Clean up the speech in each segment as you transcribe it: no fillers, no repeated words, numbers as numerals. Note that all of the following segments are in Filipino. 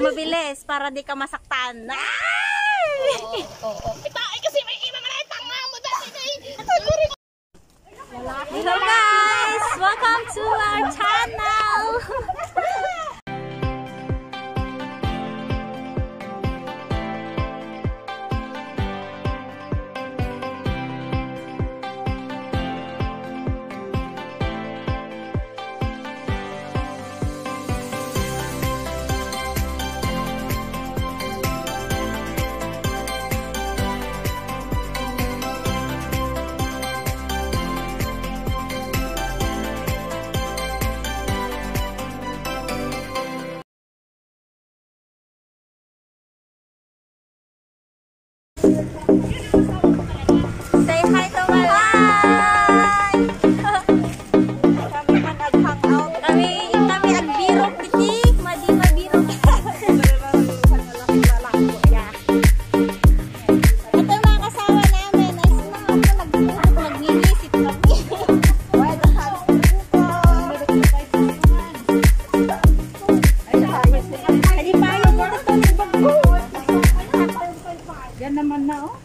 mabilis para di ka masaktan. Oo. Ito ay kasi may iba man ay tanga mo dati kay. Hello guys! Welcome to our channel! Say hi to Malay! Kami nag-hangout. Kami agbirok bitik. Madi mabirok. Ito mga kasama namin. Ay sila nag-visit kami. Hindi pa yung mga ito nagbago. Yan naman na oh.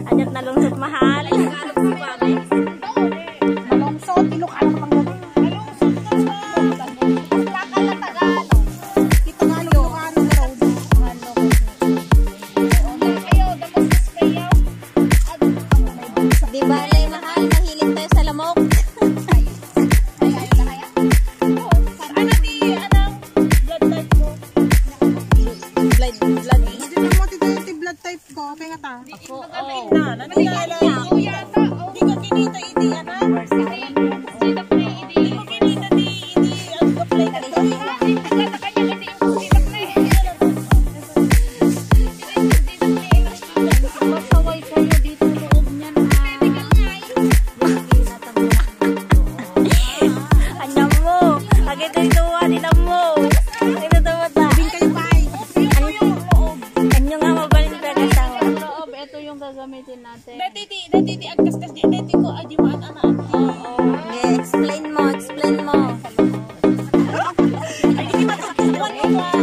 Anyat na lungsot mahal. Nagkalap si Mami. Malungsot, Ilocano pang gabi. Malungsot ka ba? Lakal na Tagalog. Kita nga Ilocano road. Kayo, damas kayo. Di ba, lay mahal, mahilig tayo sa lamok. Gagamitin natin. Dati, agkas-kas di. Dati ko, adi mo, anak. Yeah, explain mo. Ay, hindi matutulungan mo ba?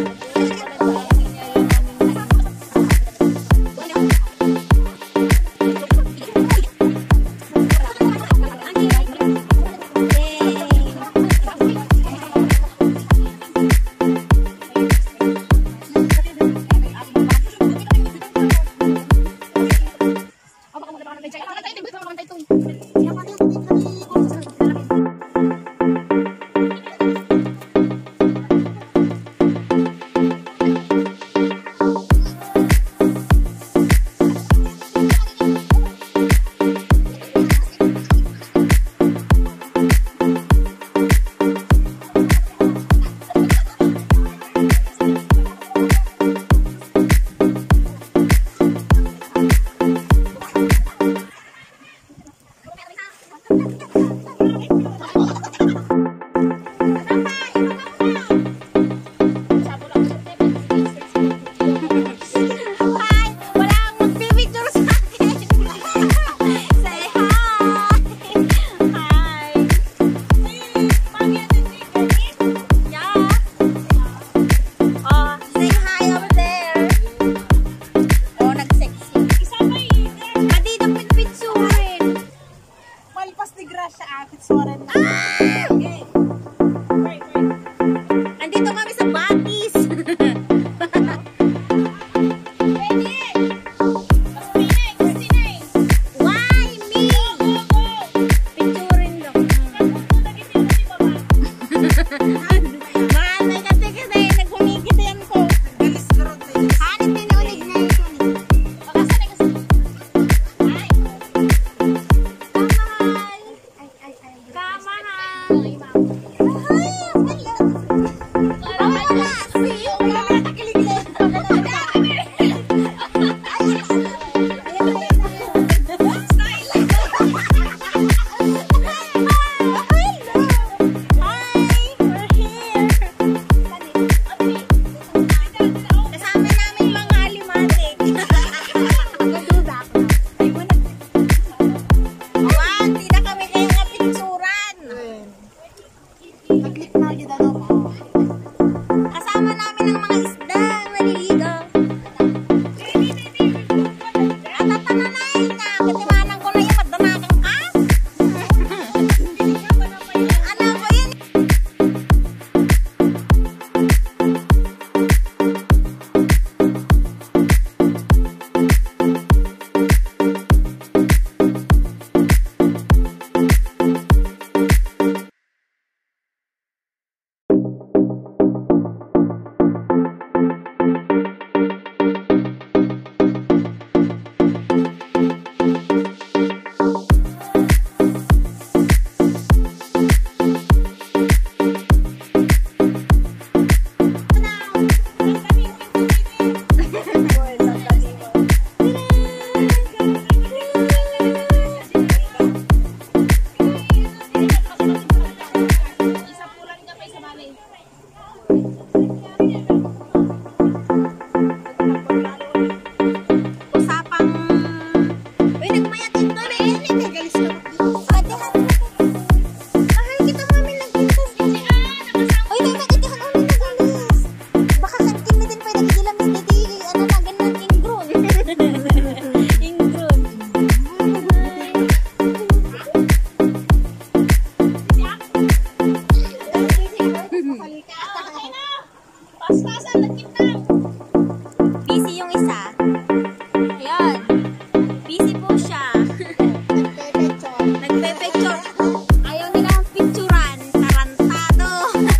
Ayan. Busy po siya. Nagpe-picture. Ayaw nilang picturean. Tarantado.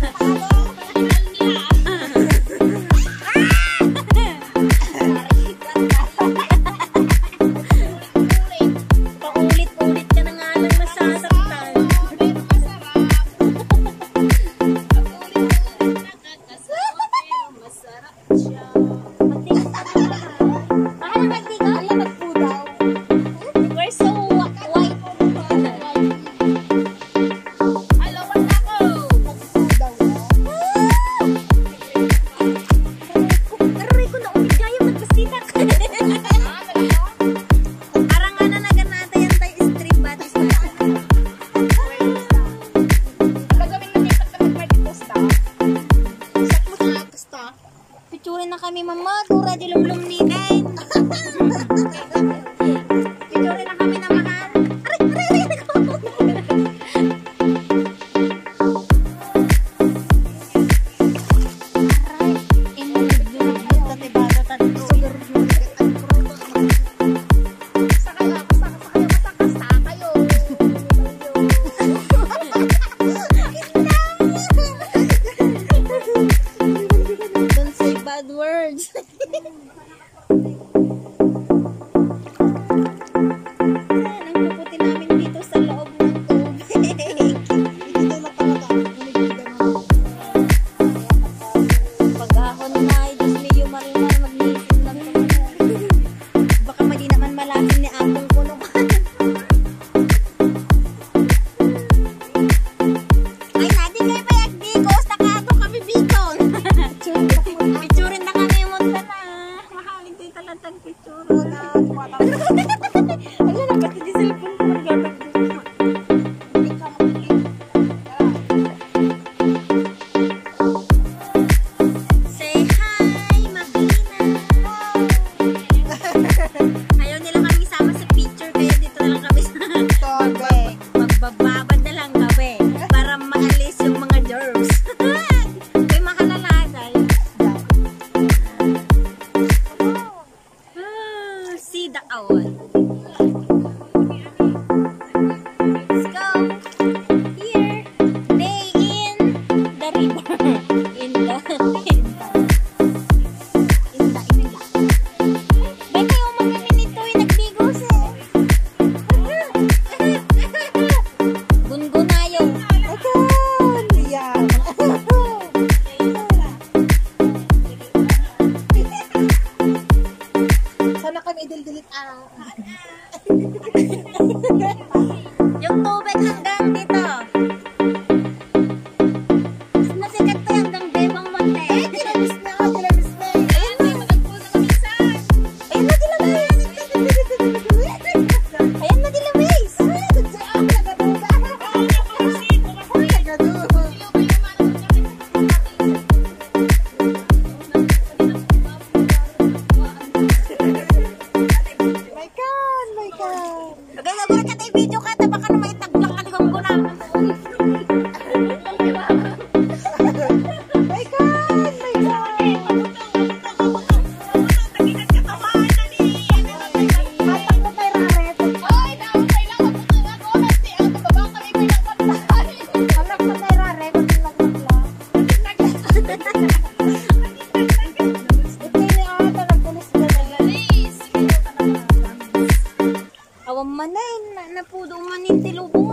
Paulit-ulit ka na nga lang nasasaktan. Mahal na magdigaw? Ayan, nagpudaw. We're so white. Alawan ako. Nagpudaw na. Aray ko na umigayang magpasitak. Parang ano na ganata yan tayo stream batis na. Gagawin na may pagkakapag posta. Sak mo sa posta. Picturein na kami mama. Tura di lumlum ni Dain. Picturein na kami na mahal. Aray, aray, aray. Aray, inulog-lulog na tibado tatlo. Saka lang, basta kayo. Don't say bad words. Ayan, ang puputi namin dito sa loob ng tubig. Dito na talaga. Pag-ahon na, Diyos medyo marimar, mag-iisip lang naman. Baka mali naman malaking ni Apong kulungan. Ay, nadi kayo pa yagdi ko. Stakato kami biton. Picturein na kami mo na. Mahalin tayo talagang picture. Ala na, pati di cellphone ko maggatag. Say hi, Makina. Ayaw nila kami sama sa picture, kaya dito na lang kami sa Tobe. magbababad na lang kami para maalis yung mga germs. May makalalagay. See the owl. Let's go. Here. Day in the river. In the. Bay kayo magamin nito yung nagdigos eh. Gungunayo. Ayan. Yan. Sana kami idildilit Yung tubig hanggang dito. Nasikat to hanggang Bebang Monte. Kilamis na. Kilamis na. Ayan, may magagpo na kamisan. Ayan na dilamis. Ayan na dilamis. My God, my God. Lagay na muna ka tayo video ka. Baka na may taglak ka ligong ko na. My God, my God. Hatak mo kay Raret. Ay, naunay lang ako nga ko. Nasti ang babang kami pinagpapalay. Hatak mo kay Raret. Ito ni ata nagbulis na lang. Please. Awang manay. Napudo man yung tilubong.